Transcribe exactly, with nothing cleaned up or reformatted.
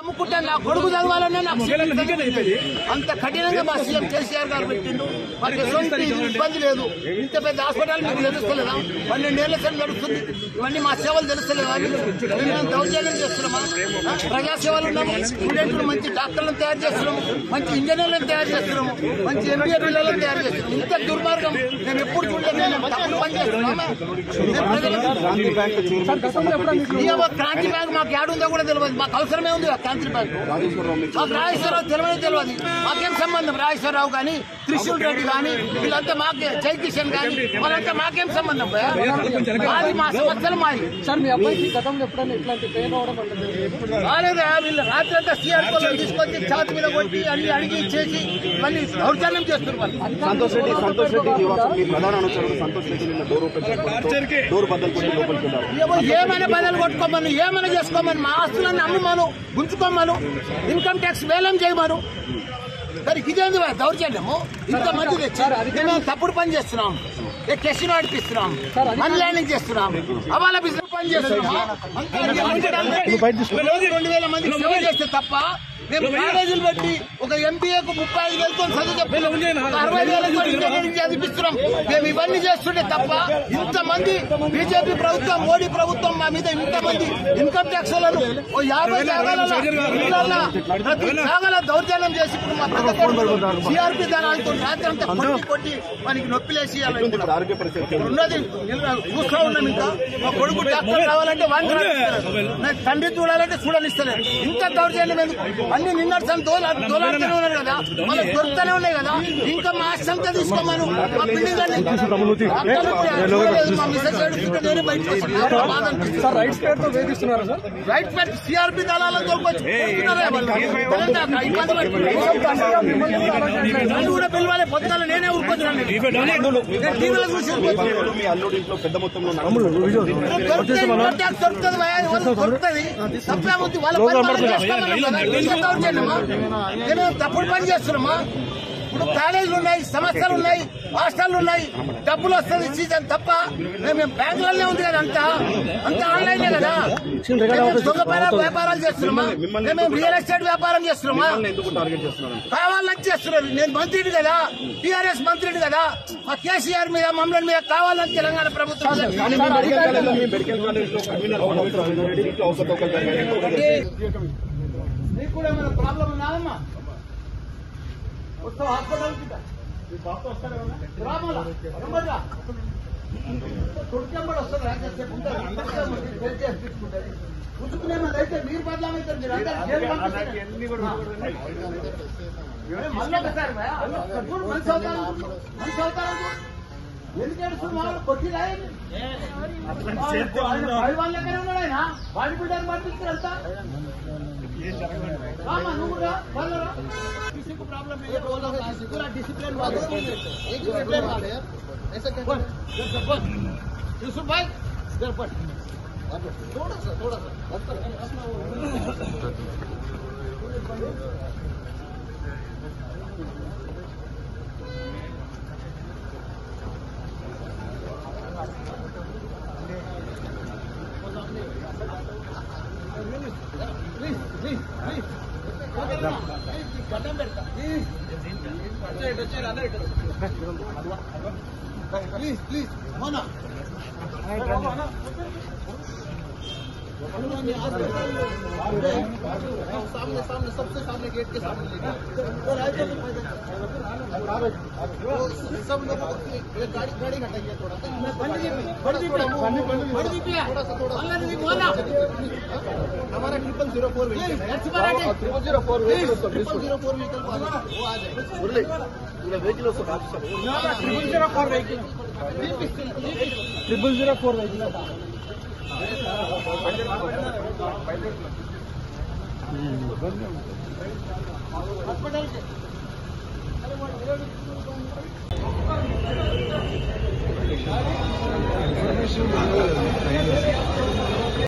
అమ్ముకుంటే నా కొడుకు చదవాలన్నా నాకు అంత కఠినంగా మా సీఎం కేసీఆర్ గారు పెట్టిండు. మాకు ఎటువంటి ఇబ్బంది లేదు. ఇంత పెద్ద హాస్పిటల్ మీకు తెలుస్తలేదా? పన్నెండేళ్ల సేపు నడుస్తుంది. ఇవన్నీ మా సేవలు తెలుస్తలేదా? మేము దౌర్జన్యం చేస్తున్నామా? ప్రజాసేవలు ఉన్నాము. స్టూడెంట్లు మంచి డాక్టర్లను తయారు చేస్తున్నాము, మంచి ఇంజనీర్లను తయారు చేస్తున్నాము, మంచి ఎంబీఏ పిల్లలను తయారు చేస్తున్నాము. ఇంత దుర్మార్గం నేను ఎప్పుడు చూడలేదు. తప్పుడు పని చేస్తున్నామా? క్రాంతి బ్యాంక్ మాకు ఏడుందో కూడా తెలియదు. మాకు అవసరమే ఉంది క్రాంతి బ్యాంక్. మాకు రాజేశ్వరరావు తెలియదు తెలియదు మాకేం సంబంధం? రాజేశ్వరరావు కానీ, త్రిశూల్ రెడ్డి కానీ, వీళ్ళంతా మాకే, జయకిషన్ కానీ, వాళ్ళంతా మాకేం సంబంధం? మాది మా సమస్యలు మాది. సార్ మీ అబ్బాయికి గతంలో ఎప్పుడైనా ఇట్లాంటి పెయిన్ అవడం రాలేదా? వీళ్ళు రాత్రి అంతా సీఆర్ కోళ్ళని తీసుకొచ్చి ఛాతి మీద కొట్టి అన్ని అడిగి చేసి మళ్ళీ దౌర్జన్యం చేస్తున్నారు. సంతోష్ రెడ్డి సంతోష్ రెడ్డి నివాసం మీ ప్రధాన అనుచరుడు సంతోష్ రెడ్డి నిన్న డోర్ ఓపెన్ డోర్ బద్దలు కొట్టి లోపలికి వెళ్ళారు. ఏమైనా బదులు కొట్టుకోమను, ఏమైనా చేసుకోమని, మా ఆస్తులన్నీ అమ్ముమాను, గుంజుకోమను, ఇన్కమ్ ట్యాక్స్ వేలం చేయమను. మరి ఇదేంది దౌర్జన్యము? ఇంత మంది తెచ్చి మేము తప్పుడు పని చేస్తున్నాం, టెస్ట్ నడిపిస్తున్నాం, మనీ ల్యాండింగ్ చేస్తున్నాం, అవాళ బిజినెస్ పని చేస్తున్నాం. రెండు వేల మంది సేవ చేస్తే తప్ప మేము కాలేజీలు పెట్టి ఒక ఎంపీఏకు ముప్పై ఐదు వేలతో చదువు చెప్పాను, అరవై వేలతో ఇంజనీరింగ్ చదివిస్తున్నాం. మేము ఇవన్నీ చేస్తుంటే తప్ప ఇంతమంది బీజేపీ ప్రభుత్వం, మోడీ ప్రభుత్వం మా మీద ఇంతమంది ఇన్కమ్ ట్యాక్స్ లను ఓ యాభై జాగాలలో ప్రతి జాగాల దౌర్జన్యం చేసి ఇప్పుడు మా పెద్ద సిఆర్పీ దళాలతో రాత్రి అంతా కొట్టి కొట్టి మనకి నొప్పిలేసి ఉన్నది చూస్తూ ఉన్నాం. ఇంకా మా కొడుకు డాక్టర్ కావాలంటే వాడిని తండ్రి చూడాలంటే చూడనిస్తలేదు. ఇంకా దౌర్జన్యం ఎందుకు? అన్ని నిన్నటి దోలాడుతూనే ఉన్నారు కదా, వాళ్ళకి దొరుకుతూనే ఉన్నాయి కదా. ఇంకా మా సంఖ్య తీసుకోమను. మా బిల్డింగ్ మా మిస్సెస్ నేనే బయటకు రైట్స్ పేరుతో వేధిస్తున్నారు సార్. రైట్ పేరు సిఆర్పీ దళాలను తోలుకొచ్చి కూడా పిలవాలి. పొద్దున నేనే ఊరుకొచ్చాను, టీవీలో చూసి దొరుకుతుంది. దొరుకుతుంది తప్పేముంది? వాళ్ళ నేను తప్పుడు పని చేస్తున్నామా? ఇప్పుడు కాలేజీలు ఉన్నాయి, సమస్యలు ఉన్నాయి, హాస్టళ్లు ఉన్నాయి, డబ్బులు వస్తుంది సీజన్ తప్ప. మేము బ్యాంకులనే ఉంది కదా, అంతా అంతా ఆన్లైనే కదా. దొంగపైన వ్యాపారాలు చేస్తున్నామా? మేము రియల్ ఎస్టేట్ వ్యాపారం చేస్తున్నామా? కావాలని చేస్తున్నారు. నేను మంత్రిని కదా, టీఆర్ఎస్ మంత్రిని కదా. మా కేసీఆర్ మీద మమ్మల్ని మీద కావాలని తెలంగాణ ప్రభుత్వం. నీకు కూడా ఏమైనా ప్రాబ్లం ఉన్నాదమ్మా? వస్తావు హాస్పిటల్కి? రామాలా కొడుకెంబడి వస్తారు, ఉంచుకునేమది అయితే మీరు బదలామవుతారు. మీరు మళ్ళీ ఒకసారి మనిషి అవుతారు, మనిషి అవుతారు. ఎందుకంటే మామూలు కొట్టి రాయండి. వాళ్ళ దగ్గర ఉన్నాడు ఆయన, బాడీ బిల్డర్ పంపిస్తారంతా. రామా నువ్వు కూడా వాళ్ళరా किसी को प्रॉब्लम नहीं है, बोलो पूरा डिसिप्लिन वाले एक डिसिप्लिन वाले ऐसा क्या यूसुफ भाई इधर पर थोड़ा सा थोड़ा सा प्लीज प्लीज प्लीज గడ్డం పెడతా ప్లీజ్ ప్లీజ్ మోనా सामने सामने सबसे सामने गेट के सामने सब लोगों को गाड़ी गाड़ी हटाइए थोड़ा सा हमारा triple zero four triple zero four triple zero four vehicle वो आ जाए vehicle triple zero four vehicle triple zero four vehicle hospital